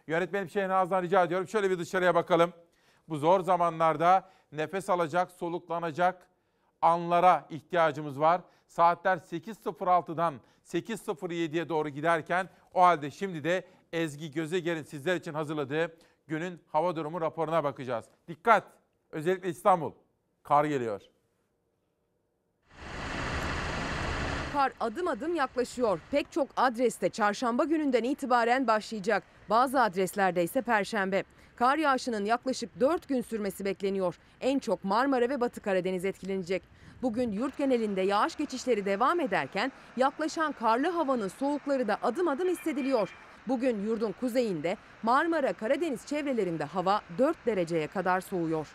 Yönetmenim Şehnaz'dan rica ediyorum. Şöyle bir dışarıya bakalım. Bu zor zamanlarda nefes alacak, soluklanacak anlara ihtiyacımız var. Saatler 8.06'dan 8.07'ye doğru giderken o halde şimdi de Ezgi Gözeger'in sizler için hazırladığı günün hava durumu raporuna bakacağız. Dikkat! Özellikle İstanbul. Kar geliyor. Kar adım adım yaklaşıyor. Pek çok adreste çarşamba gününden itibaren başlayacak. Bazı adreslerde ise perşembe. Kar yağışının yaklaşık 4 gün sürmesi bekleniyor. En çok Marmara ve Batı Karadeniz etkilenecek. Bugün yurt genelinde yağış geçişleri devam ederken yaklaşan karlı havanın soğukları da adım adım hissediliyor. Bugün yurdun kuzeyinde, Marmara, Karadeniz çevrelerinde hava 4 dereceye kadar soğuyor.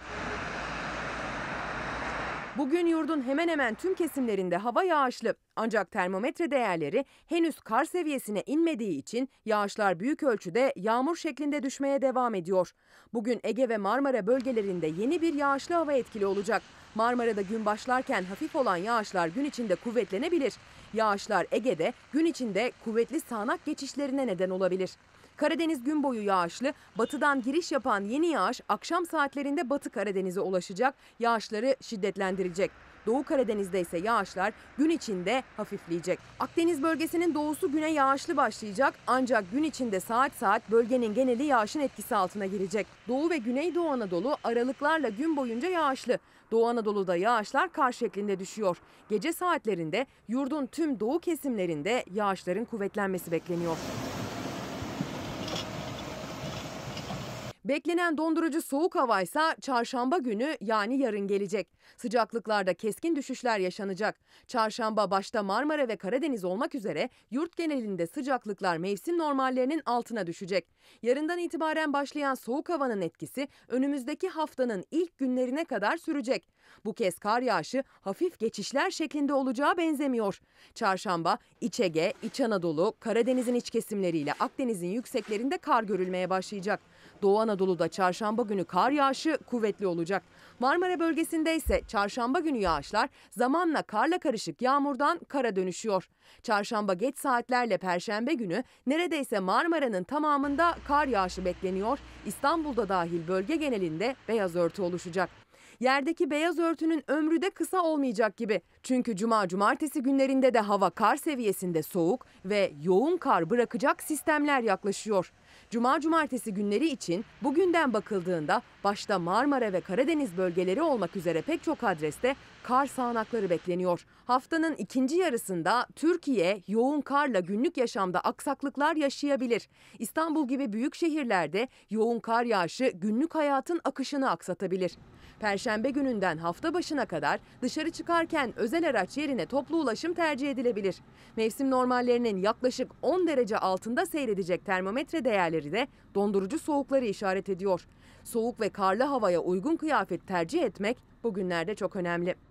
Bugün yurdun hemen hemen tüm kesimlerinde hava yağışlı. Ancak termometre değerleri henüz kar seviyesine inmediği için yağışlar büyük ölçüde yağmur şeklinde düşmeye devam ediyor. Bugün Ege ve Marmara bölgelerinde yeni bir yağışlı hava etkili olacak. Marmara'da gün başlarken hafif olan yağışlar gün içinde kuvvetlenebilir. Yağışlar Ege'de gün içinde kuvvetli sağanak geçişlerine neden olabilir. Karadeniz gün boyu yağışlı, batıdan giriş yapan yeni yağış akşam saatlerinde Batı Karadeniz'e ulaşacak, yağışları şiddetlendirecek. Doğu Karadeniz'de ise yağışlar gün içinde hafifleyecek. Akdeniz bölgesinin doğusu güne yağışlı başlayacak ancak gün içinde saat saat bölgenin geneli yağışın etkisi altına girecek. Doğu ve Güneydoğu Anadolu aralıklarla gün boyunca yağışlı. Doğu Anadolu'da yağışlar kar şeklinde düşüyor. Gece saatlerinde yurdun tüm doğu kesimlerinde yağışların kuvvetlenmesi bekleniyor. Beklenen dondurucu soğuk havaysa çarşamba günü yani yarın gelecek. Sıcaklıklarda keskin düşüşler yaşanacak. Çarşamba başta Marmara ve Karadeniz olmak üzere yurt genelinde sıcaklıklar mevsim normallerinin altına düşecek. Yarından itibaren başlayan soğuk havanın etkisi önümüzdeki haftanın ilk günlerine kadar sürecek. Bu kez kar yağışı hafif geçişler şeklinde olacağı benzemiyor. Çarşamba İç Ege, İç Anadolu, Karadeniz'in iç kesimleriyle Akdeniz'in yükseklerinde kar görülmeye başlayacak. Doğu Anadolu'da çarşamba günü kar yağışı kuvvetli olacak. Marmara bölgesinde ise çarşamba günü yağışlar zamanla karla karışık yağmurdan kara dönüşüyor. Çarşamba geç saatlerle perşembe günü neredeyse Marmara'nın tamamında kar yağışı bekleniyor. İstanbul'da dahil bölge genelinde beyaz örtü oluşacak. Yerdeki beyaz örtünün ömrü de kısa olmayacak gibi. Çünkü cumartesi günlerinde de hava kar seviyesinde soğuk ve yoğun kar bırakacak sistemler yaklaşıyor. Cumartesi günleri için bugünden bakıldığında başta Marmara ve Karadeniz bölgeleri olmak üzere pek çok adreste kar sağanakları bekleniyor. Haftanın ikinci yarısında Türkiye yoğun karla günlük yaşamda aksaklıklar yaşayabilir. İstanbul gibi büyük şehirlerde yoğun kar yağışı günlük hayatın akışını aksatabilir. Perşembe gününden hafta başına kadar dışarı çıkarken özel araç yerine toplu ulaşım tercih edilebilir. Mevsim normallerinin yaklaşık 10 derece altında seyredecek termometre değerleri de dondurucu soğukları işaret ediyor. Soğuk ve karlı havaya uygun kıyafet tercih etmek bugünlerde çok önemli.